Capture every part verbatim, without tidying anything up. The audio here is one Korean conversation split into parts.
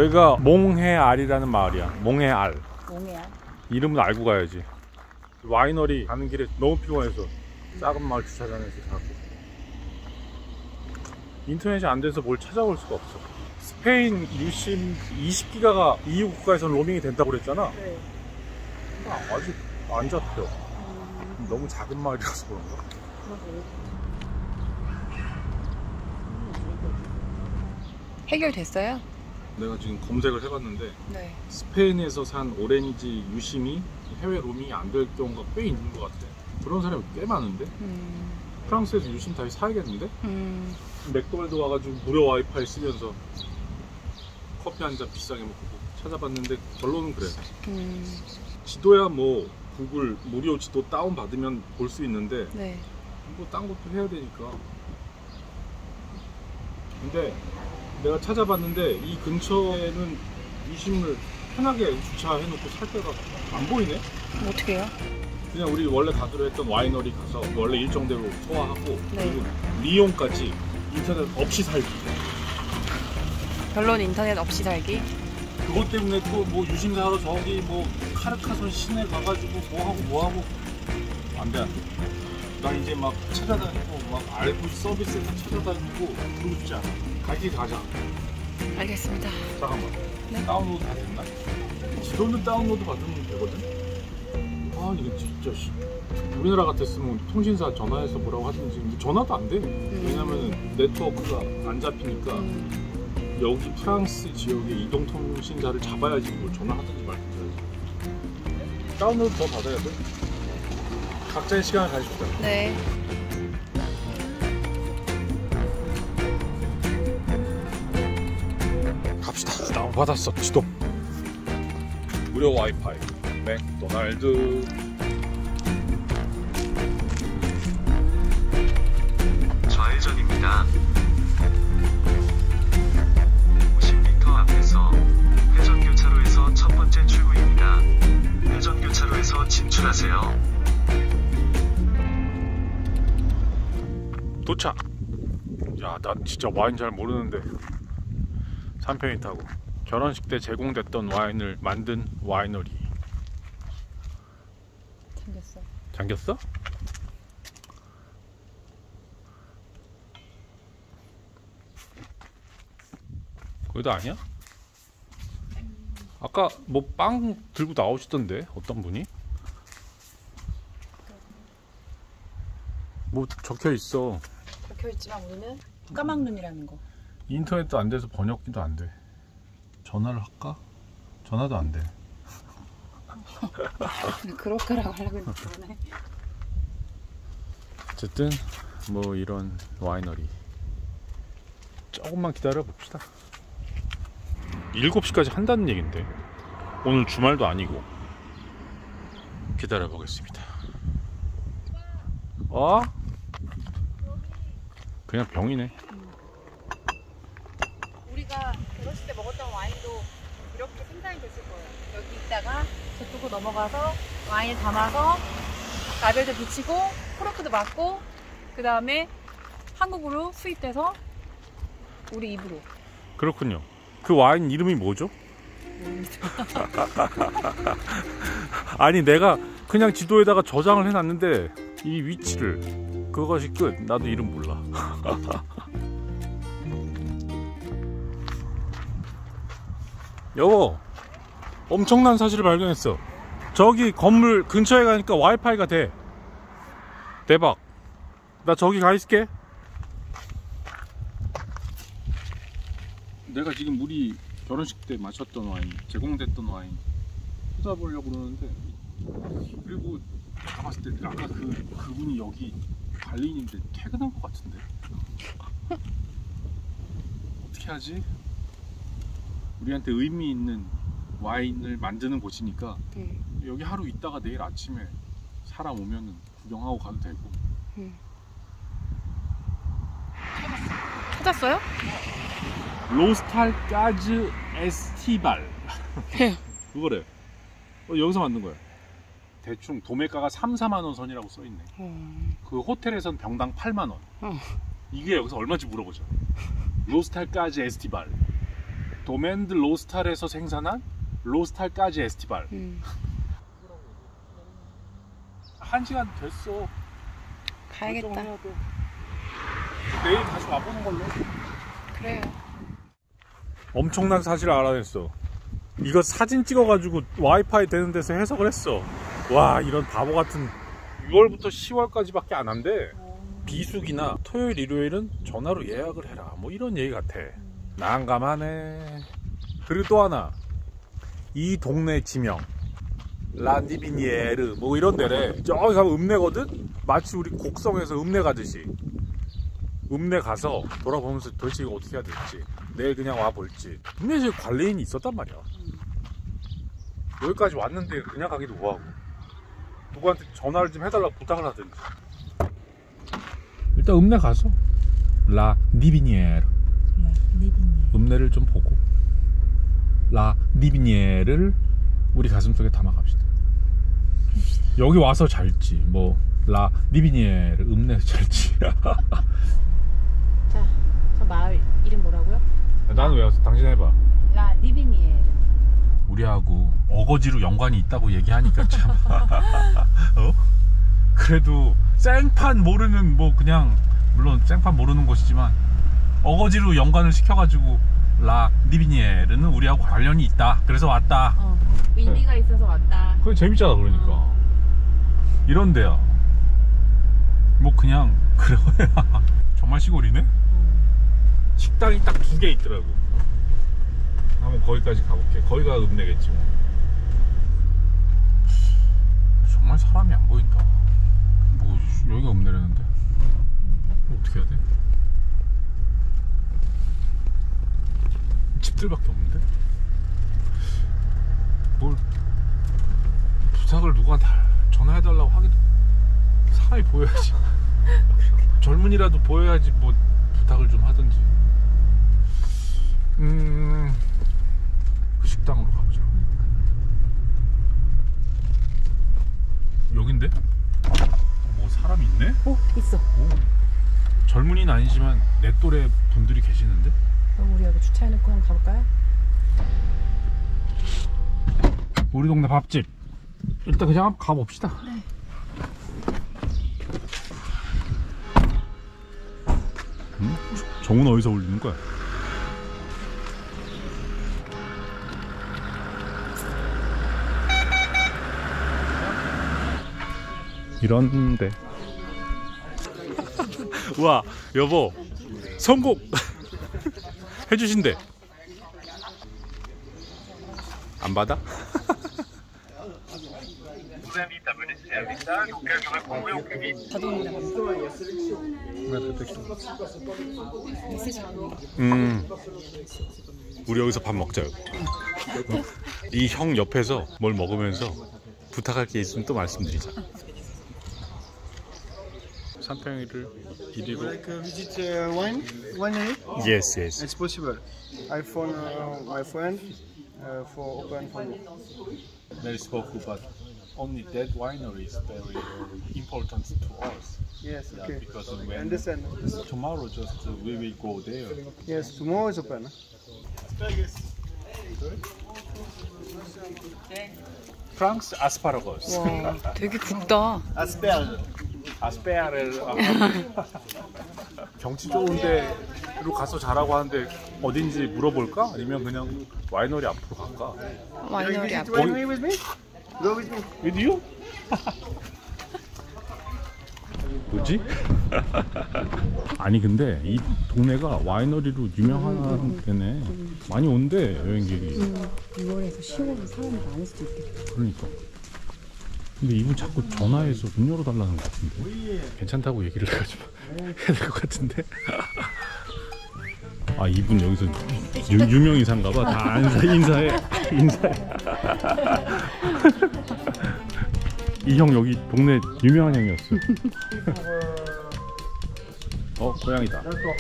여기가 몽해알이라는 마을이야. 몽해알. 몽해알? 이름은 알고 가야지. 와이너리 가는 길에 너무 피곤해서 작은 마을 주차장에서 자고. 인터넷이 안 돼서 뭘 찾아볼 수가 없어. 스페인 유심 이십 기가가 이유 국가에서는 로밍이 된다고 그랬잖아. 네. 아직 안 잡혀. 음... 너무 작은 마을이라서 그런가? 해결됐어요? 내가 지금 검색을 해봤는데 네. 스페인에서 산 오렌지 유심이 해외 로밍이 안 될 경우가 꽤 있는 것 같아. 그런 사람이 꽤 많은데? 음... 프랑스에서 유심 다시 사야겠는데? 음... 맥도날드 와가지고 무료 와이파이 쓰면서 커피 한 잔 비싸게 먹고 찾아봤는데 결론은 그래. 음... 지도야 뭐 구글 무료 지도 다운 받으면 볼 수 있는데 네. 뭐 딴 것도 해야 되니까. 근데 내가 찾아봤는데 이 근처에는 유심을 편하게 주차해놓고 살 데가 안 보이네? 어떻게 해요? 그냥 우리 원래 가기로 했던 와이너리 가서 원래 일정대로 소화하고 네. 그리고 리옹까지 인터넷 없이 살기. 결론 인터넷 없이 살기? 그것 때문에 또 뭐 유심 사러 저기 뭐 카르카손 시내 가가지고 뭐하고 뭐하고 안돼 안돼. 나 이제 막 찾아다니고 막 알고 서비스에서 찾아다니고 그러고 싶지 않아. 가기 가자. 알겠습니다. 잠깐만. 네? 다운로드 다 됐나? 지도는 다운로드 받으면 되거든? 아 이거 진짜 우리나라 같았으면 통신사 전화해서 뭐라고 하든지. 근데 전화도 안 돼. 음. 왜냐면 네트워크가 안 잡히니까 음. 여기 프랑스 지역의 이동통신사를 잡아야지 뭐 전화하든지 말든지 해야지. 다운로드 더 받아야 돼. 각자의 시간을 가집시다. 네. 갑시다. 다운 받았어. 지도. 무료 와이파이. 맥도날드. 좌회전입니다. 오십 미터 앞에서 회전교차로에서 첫 번째 출구입니다. 회전교차로에서 진출하세요. 도착! 야, 나 진짜 와인 잘 모르는데 삼 편이 타고 결혼식 때 제공됐던 와인을 만든 와이너리. 잠겼어. 잠겼어? 거기도 아니야? 아까 뭐 빵 들고 나오시던데 어떤 분이? 뭐 적혀있어. 적혀있지만 우리는 까막눈이라는 거. 인터넷도 안 돼서 번역기도 안 돼. 전화를 할까? 전화도 안 돼. 그럴까라고 하려고 했는데. 어쨌든 뭐 이런 와이너리 조금만 기다려 봅시다. 일곱 시까지 한다는 얘긴데 오늘 주말도 아니고. 기다려 보겠습니다. 어? 그냥 병이네. 음. 우리가 결혼식 때 먹었던 와인도 이렇게 생산이 됐을 거예요. 여기 있다가 저쪽으로 넘어가서 와인을 담아서 라벨도 붙이고 코르크도 맞고 그 다음에 한국으로 수입돼서 우리 입으로. 그렇군요. 그 와인 이름이 뭐죠? 아니 내가 그냥 지도에다가 저장을 해놨는데 이 위치를 그것이 끝. 나도 이름 몰라. 여보, 엄청난 사실을 발견했어. 저기 건물 근처에 가니까 와이파이가 돼. 대박. 나 저기 가 있을게. 내가 지금 우리 결혼식 때 마셨던 와인, 제공됐던 와인 찾아보려고 그러는데, 그리고 제가 봤을 때 아까 그, 그분이 여기 발리인인데 퇴근한 것 같은데 어떻게 하지? 우리한테 의미 있는 와인을 만드는 곳이니까 음. 여기 하루 있다가 내일 아침에 사람 오면은 구경하고 가도 되고. 음. 찾았어요? 로스탈까즈 에스티발. 그거래. 어, 여기서 만든 거야. 대충 도매가가 삼, 사만 원 선이라고 써있네. 음. 그 호텔에선 병당 팔만 원. 어. 이게 여기서 얼마인지 물어보자. 로스탈까즈 에스티발. 도멘드 로스탈에서 생산한 로스탈까지 에스티발. 음. 한 시간 됐어. 가야겠다. 결정해야 돼. 내일 다시 와보는 걸로. 그래요. 엄청난 사실을 알아냈어. 이거 사진 찍어가지고 와이파이 되는 데서 해석을 했어. 와, 이런 바보 같은. 유월부터 시월까지밖에 안 한대. 비수기나 토요일 일요일은 전화로 예약을 해라, 뭐 이런 얘기 같아. 난감하네. 그리고 또 하나, 이 동네 지명 라디비니에르 뭐 이런 데래. 저기 가면 읍내거든. 마치 우리 곡성에서 읍내 가듯이 읍내 가서 돌아보면서 도대체 이거 어떻게 해야 될지, 내일 그냥 와 볼지. 분명히 관리인이 있었단 말이야. 여기까지 왔는데 그냥 가기도 뭐하고, 누구한테 전화를 좀 해달라고 부탁을 하든지. 일단 읍내 가서 라 니비니에르 읍내를 좀 보고 라 니비니에르를 우리 가슴속에 담아갑시다. 여기 와서 잘지 뭐 라 니비니에르 읍내에서 잘지. 자, 저 마을 이름 뭐라고요? 나는 왜 왔어? 당신 해봐. 라 리비니에르. 우리하고 어거지로 연관이 있다고 얘기하니까 참. 어? 그래도 생판 모르는, 뭐 그냥 물론 생판 모르는 곳이지만 어거지로 연관을 시켜가지고 라 니비니에르는 우리하고 관련이 있다, 그래서 왔다. 어, 의미가 있어서 왔다. 그게 재밌잖아. 그러니까 어. 이런 데야 뭐 그냥 그래야. 정말 시골이네. 음. 식당이 딱 두 개 있더라고. 한번 거기까지 가볼게. 거기가 읍내겠지 뭐. 정말 사람이 안 보인다. 뭐 여기가 읍내라는데 뭐 어떻게 해야 돼? 집들밖에 없는데? 뭘 부탁을 누구한테 전화해달라고 하기도, 사람이 보여야지. 젊은이라도 보여야지 뭐 부탁을 좀 하든지. 음, 그 식당으로 가보자. 여긴데? 뭐 사람이 있네? 오, 있어. 오, 젊은이는 아니지만 내 또래 분들이 계시는데? 그럼 우리 여기 주차해놓고 한번 가볼까요? 우리 동네 밥집 일단 그냥 한번 가봅시다. 네. 응? 정은 어디서 올리는 거야? 이런데. 와, 여보 성공 해주신대. 안 받아? 음, 우리 여기서 밥 먹자요. 이 형 옆에서 뭘 먹으면서 부탁할 게 있으면 또 말씀드리자. 삼평이를 이리로. Like uh, visit uh, wine, winery? Yes, yes. It's possible. I phone uh, my friend uh, for open for you. Very spoke, but only that winery is very important to us. Yes, Yeah, okay. because I when understand. tomorrow just uh, we will go there. Yes, tomorrow is open. 프랑스 아스파라거스. 와, 되게 굵다. Asperge. 아스페아를. 경치 좋은 데로 가서 자라고 하는데 어딘지 물어볼까? 아니면 그냥 와이너리 앞으로 갈까? 와이너리 Visit 앞. winery with me? Go with me. With you? 뭐지? 아니 근데 이 동네가 와이너리로 유명한 데네. 많이 온대 여행객이. 유월에서 시월에 사람이 많을 수도 있겠다. 그러니까. 근데 이분 자꾸 전화해서 문 열어달라는 것 같은데. 괜찮다고 얘기를 해가지고 해야 될 것 같은데. 아, 이분 여기서 유, 유명인사인가봐. 다 인사, 인사해 인사해. 이 형 여기 동네 유명한 형이었어. 어, 고양이다.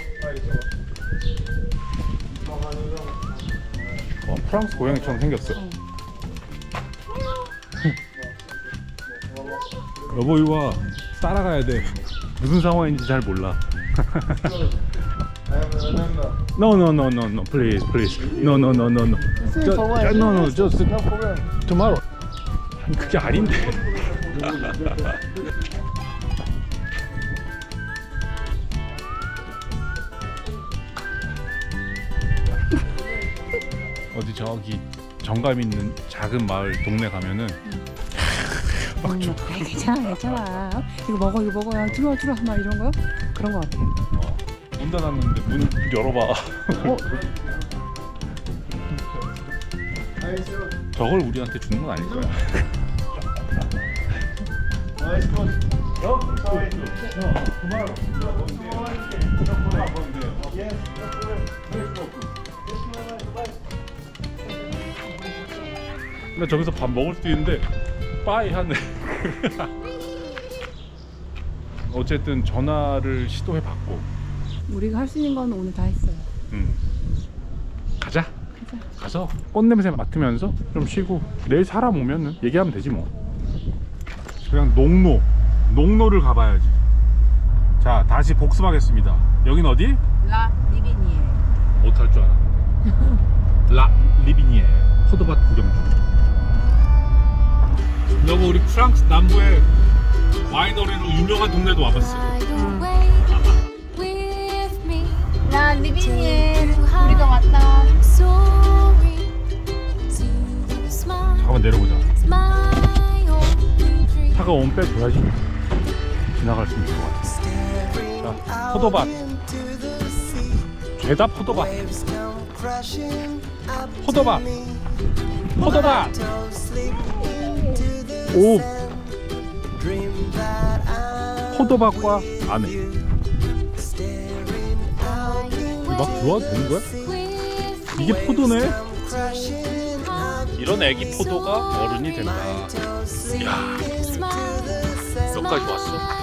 어, 프랑스 고양이처럼 생겼어. 여보 이거 와, 따라가야 돼. 무슨 상황인지 잘 몰라. I have a number. No, no, no, no, no, please, please. No, no, no, no, no. Just, no, no, just No problem. tomorrow. 아니, 그게 아닌데. 어디 저기 정감 있는 작은 마을 동네 가면은 막 좀. 아, 괜찮아, 괜찮아. 이거 먹어, 이거 먹어. 야, 들어와, 들어와. 막 이런 거? 그런 거 같아. 어, 문 닫았는데 문 열어봐. 어? 저걸 우리한테 주는 건 아닐 거야. Nice one. 어? sorry. No, tomorrow. Yes, no problem. 나 저기서 밥 먹을 수 있는데 빠이 하네. 어쨌든 전화를 시도해 봤고. 우리가 할 수 있는 건 오늘 다 했어요. 음. 가자. 가자. 가서 꽃냄새 맡으면서 좀 쉬고 내일 사람 오면은 얘기하면 되지 뭐. 그냥 농로 농로를 가봐야지. 자, 다시 복습하겠습니다. 여긴 어디? 라 리비니에. 못할 줄 알아. 라 리비니에 포도밭 구경 중. 여보, 우리 프랑스 남부에 와이너리로 유명한 동네도 와봤어. 라 리비니에 우리가 왔다. 잠깐만 내려보자. 차가 오면 빼줘야지. 지나갈 수 있는 것 같아. 자, 포도밭. 죄다 포도밭. 포도밭. 포도밭. 오. 포도밭과 안에. 막 들어와도 되는 거야? 이게 포도네? 이런 애기 포도가 어른이 된다. 야, 여기까지 왔어.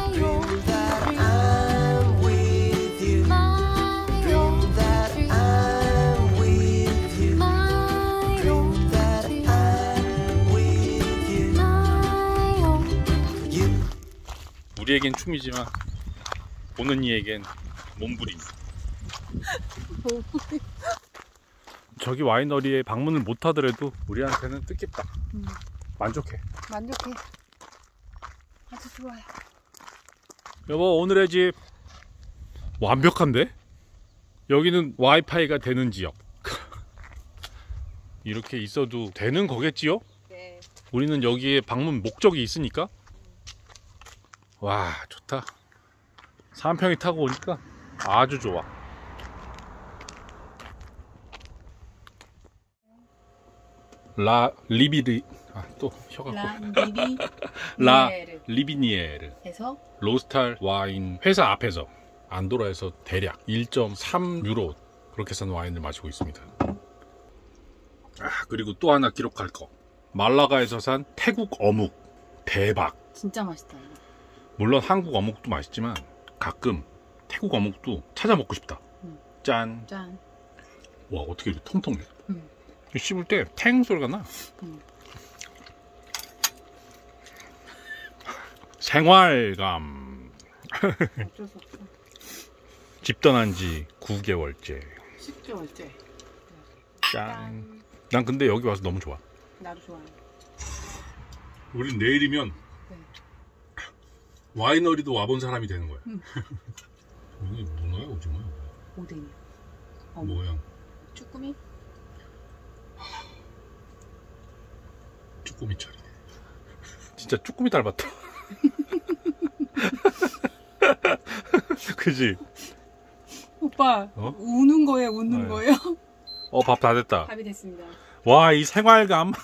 우리에겐 춤이지만 보는 이에겐 몸부림. 저기 와이너리에 방문을 못 하더라도 우리한테는 뜻깊다. 음. 만족해. 만족해. 아주 좋아요. 여보, 오늘의 집 완벽한데? 여기는 와이파이가 되는 지역. 이렇게 있어도 되는 거겠지요? 네. 우리는 여기에 방문 목적이 있으니까. 와, 좋다. 삼평이 타고 오니까 아주 좋아. 라 리비리 아, 또 혀가 라 리비 라 니에르. 리비니에르 해서 로스탈 와인 회사 앞에서 안도라에서 대략 일 점 삼 유로 그렇게 산 와인을 마시고 있습니다. 아, 그리고 또 하나 기록할 거. 말라가에서 산 태국 어묵 대박. 진짜 맛있다. 이거. 물론 한국 어묵도 맛있지만 가끔 태국 어묵도 찾아 먹고 싶다. 음. 짠. 짠. 와, 어떻게 이렇게 통통해. 음. 씹을 때 탱 소리가 나. 음. 생활감. 어쩔 수 없어. 집 떠난 지 구 개월째. 십 개월째. 짠. 난 근데 여기 와서 너무 좋아. 나도 좋아해. 우린 내일이면 네. 와이너리도 와본 사람이 되는 거야. 음. 이게 문어야 오징어야? 오뎅이요. 어, 모양. 쭈꾸미? 쭈꾸미 차리네. 진짜 쭈꾸미 닮았다. 그지? 오빠 어? 우는 거예요, 웃는 네. 거예요? 어, 밥 다 됐다. 답이 됐습니다. 와, 이 생활감.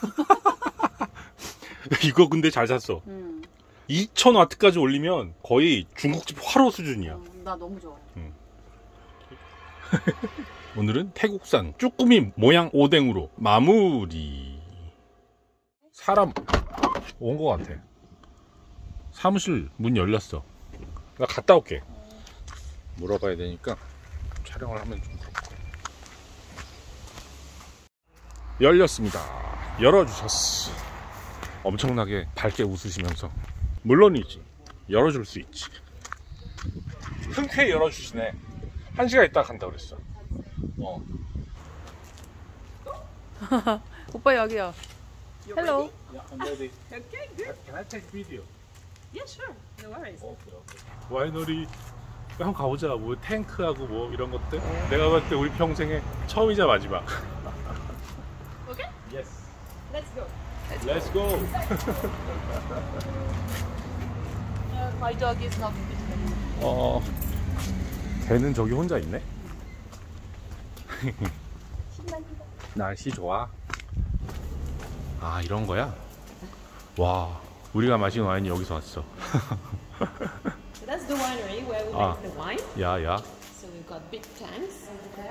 이거 근데 잘 샀어. 음. 이천 와트까지 올리면 거의 중국집 화로 수준이야. 어, 나 너무 좋아. 오늘은 태국산 쭈꾸미 모양 오뎅으로 마무리. 사람 온 것 같아. 사무실 문 열렸어. 나 갔다 올게. 물어봐야 되니까 촬영을 하면 좀 그렇고. 열렸습니다. 열어주셨어. 엄청나게 밝게 웃으시면서 물론이지 열어줄 수 있지. 흔쾌히 열어주시네. 한 시간 있다 간다 그랬어. 어. 오빠 여기요. Hello. Yeah, I'm ready. Okay, good. Can I take video? Yeah, sure. No worries. 오케이, 오케이. 와이너리 한번 가보자. 뭐 탱크하고 뭐 이런 것들. 내가 봤을 때 우리 평생에 처음이자 마지막. Okay. Yes. Let's go. Let's go. Uh, my dog is not with me. 어. 걔는 저기 혼자 있네. 날씨 좋아. 아 이런 거야? 와 우리가 마신 와인이 여기서 왔어. So that's the winery where we Ah. make the wine. 야야. So we've got big tanks.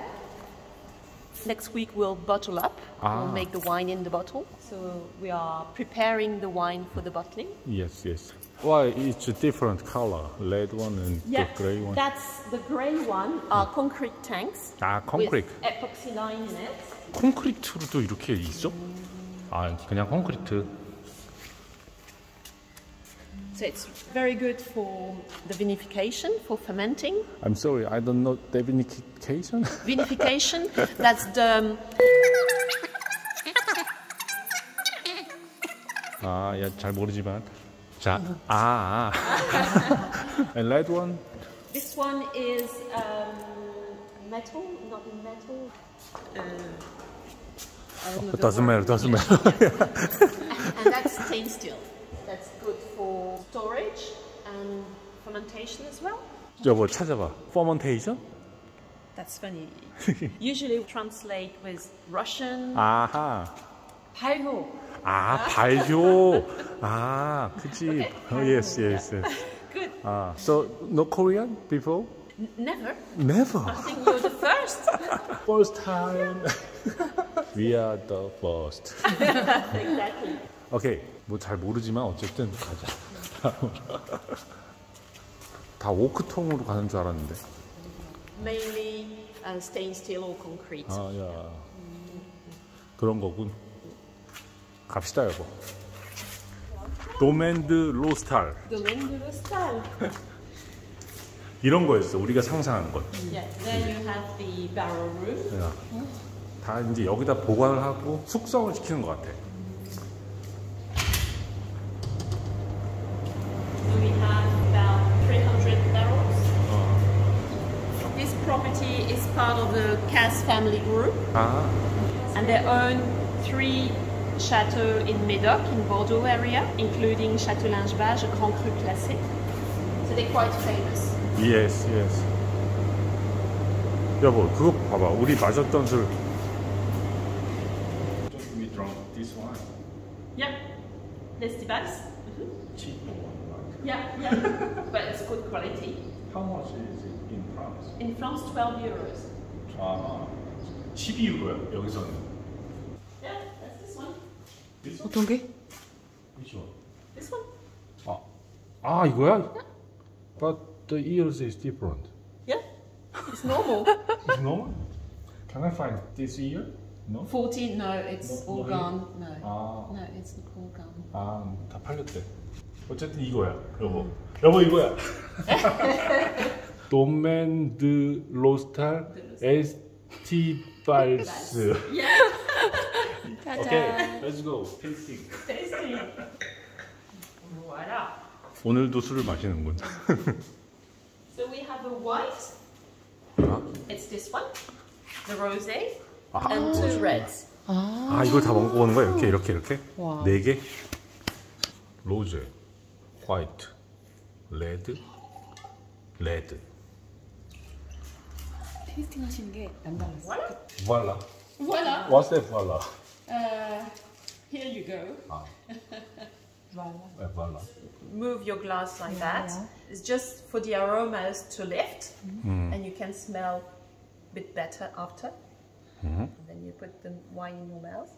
Next week we'll bottle up. Ah. We'll make the wine in the bottle. So we are preparing the wine for the bottling. Yes yes. Why it's a different color? Red one and the gray one. That's the grey one. Are concrete tanks 아 콘크리트. with epoxy line in it. 콘크리트로도 이렇게 있어? 아 그냥 콘크리트. So it's very good for the vinification, for fermenting. I'm sorry, I don't know vinification. Vinification, that's the 아, 야, 잘 모르지만. 자, 아, 아. And red one? this one is um, metal, not metal. Uh, I don't know the Doesn't word. matter, doesn't matter. And that's stainless steel. That's good for storage and fermentation as well. 저거 찾아봐. Fermentation? That's funny. Usually we translate with Russian. 아하. 발효. 아, 발효. 아, 그치. Oh, yes, yes, yes. Good. 아, so no Korean before? N- never. Never. I think you're the first. First time. We are the first. Exactly. 오케이. 뭐 잘 모르지만 어쨌든 가자. 다 오크통으로 가는 줄 알았는데. Mainly uh, stainless steel or concrete. 아, 야. 그런 거군. 갑시다, 여보. 도맨드 로스탈. Domaine de l'Hostal. 이런 거였어. 우리가 상상한 것. Yeah. Then you have the barrel room. 야, 다 이제 여기다 보관을 하고 숙성을 시키는 것 같아. So we have about three hundred barrels. This property is part of the Casse family group, 아, and they own three chateaux in Médoc, in Bordeaux area, including Château Lingebage, a Grand Cru classé. So they're quite famous. yes, yes. 여보, 그거 봐봐. 우리 마셨던 술. We drank this wine. Yeah, l'Estibas. Cheap one. Yeah, yeah, but it's good quality. How much is it in France? In France, twelve euros. 아, 십이 유로야. 여기서는. Yeah, that's this one. This one? 어떤 게? Which one? This one. 아, 아 이거야? But the years is different. Yeah, it's normal. It's normal? Can I find this year? No? fourteen, no, it's No, all no, gone. No, 아, no, it's all gone. 아, 다 팔렸대. 어쨌든 이거야, 여보. 여보 이거야. 도맨드 로스탈 에스티발스. 오케이, let's go. Tasting. Tasty. Voila. 오늘도 술을 마시는군. So we have a white. It's this one, the rosé, 아, and two reds. 아 이걸 다 먹어보는 거야? 이렇게 이렇게 이렇게? 와. 네 개? 로제, 화이트, 레드, 레드. 테이스팅 하시는 게 남달랐어. 부알라. Voila. What's that 부알라? Uh, here you go. 아, 네, 부알라. Move your glass like that. It's just for the aromas to lift, and you can smell a bit better after. And then you put the wine in your mouth.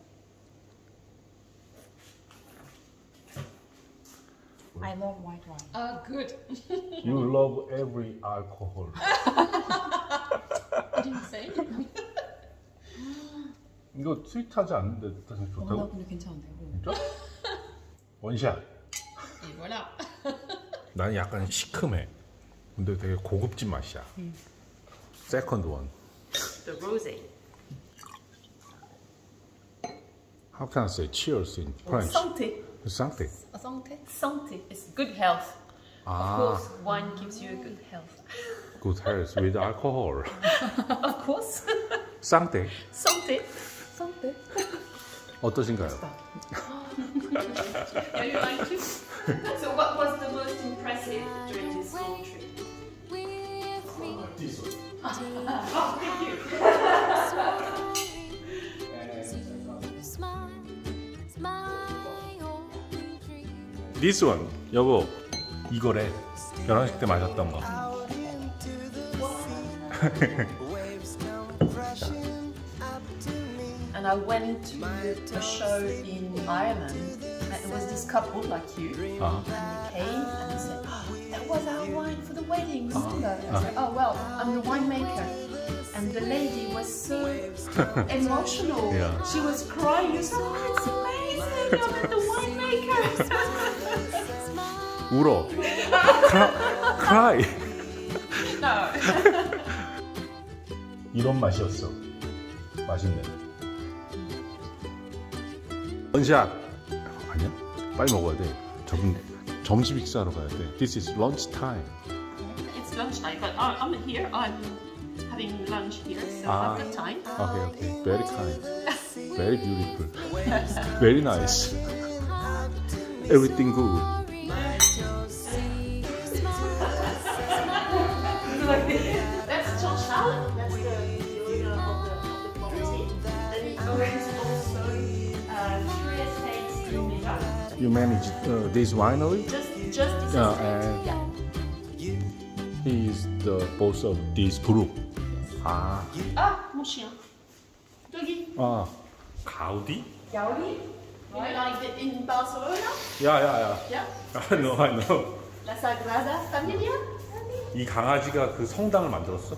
I love white wine. Ah, good. You love every alcohol. I didn't say. 이거 스윗하지 않는데 되게 어, 나 좋다고? 근데 괜찮은데. 진짜? 원샷. Et voilà. 나는 약간 시큼해. 근데 되게 고급진 맛이야. Second one. The rosé. How can I say cheers in French? Santé. Santé. 성태? Santé is good health. Ah. Of course, wine gives you a good health. Good health with alcohol. Of course. Santé. Santé. 성태? 어떠신가요? Yeah, you like it? So what was the most impressive during this long trip? This one. 여보. 이거래. 결혼식 때 마셨던 거. And I went to a show in Ireland, and it was this couple like you, 아. and they came and they said, oh, that was our wine for the wedding, remember? I said, oh well, I'm the winemaker. And the lady was so emotional. Yeah. She was crying. You said, oh, it's amazing, I'm the winemaker. 울어. Cry. No. 이런 맛이었어. 맛있네. 원샷. 아니야? 빨리 먹어야 돼. 저분 점심 식사하러 가야 돼. This is lunch time. It's lunchtime, but I- I'm here. I'm having lunch here, so Ah. I've got time. Okay, okay. Very kind. Very beautiful. Very nice. Everything good. That's Jean Charles. That's the, the owner of the, of the property. And he owns also uh, three estates in Meja. You manage uh, this winery? Just, just this Yeah, estate. and Yeah. he is the boss of this group. 아, Ah, mon chien. Doggy. 아, 가우디? Gaudi. You know, like the, in Barcelona. 야, 야, 야. Yeah. I know, I know. La Sagrada Familia. 이 강아지가 그 성당을 만들었어?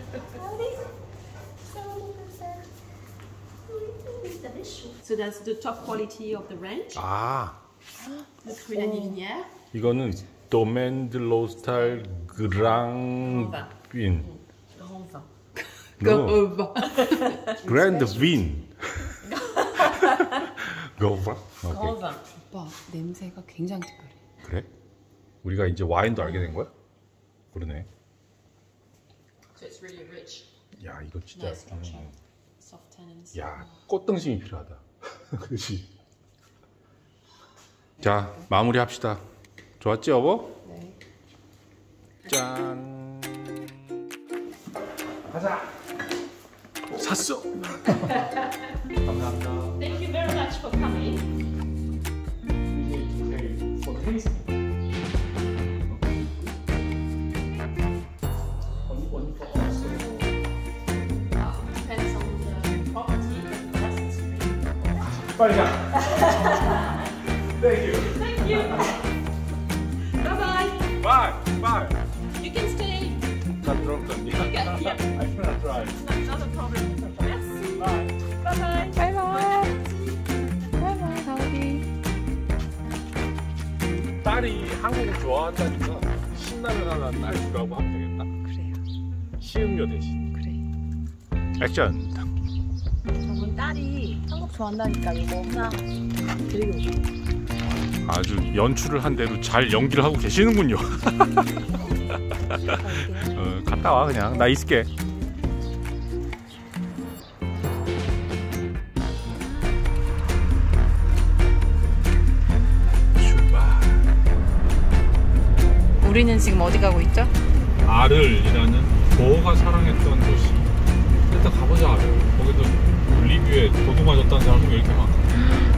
So that's the top quality of the range. 아, The Cruelle Divinière. 이거는 도멘 드 로스탈 그랑빈. Grand vin. No. 그랜드 빈. 고바? 오케이. Grand vin. 오빠 냄새가 굉장히 특별해. 그래? 우리가 이제 와인도 알게 된 거야? 그러네. So it's really rich. 야, 이거 진짜. Nice 음. structure. Soft tannins. 야, 꽃등심이 필요하다. 그렇지. 자, 마무리합시다. 좋았지, 여보? 네. 짠. 가자. 샀어. 감사합니다. Thank you very much for coming. Depends on the property, but the rest is free. 빨리 가. Thank you. Thank you. Bye bye. Bye. Bye. You can stay. 다 들어갔니? Okay, yeah. I cannot drive. Not a problem. Merci. Bye. Bye bye. 바이바이. 바이바이 가우디. 딸이 한국을 좋아한다니까 신라면 하나 딸 주라고 하면 되겠다. 그래요. 시음료 대신. 그래. 액션. 저분 딸이 한국 좋아한다니까 이거 하나 드리고 싶어. 아주 연출을 한 대로 잘 연기를 하고 계시는군요. 어, 갔다 와 그냥. 나 있을게. 출발. 우리는 지금 어디 가고 있죠? 아를이라는 보호가 사랑했던 도시. 일단 가보자. 아를. 거기도 리뷰에 도둑 맞았다는 사람이 왜 이렇게 많아?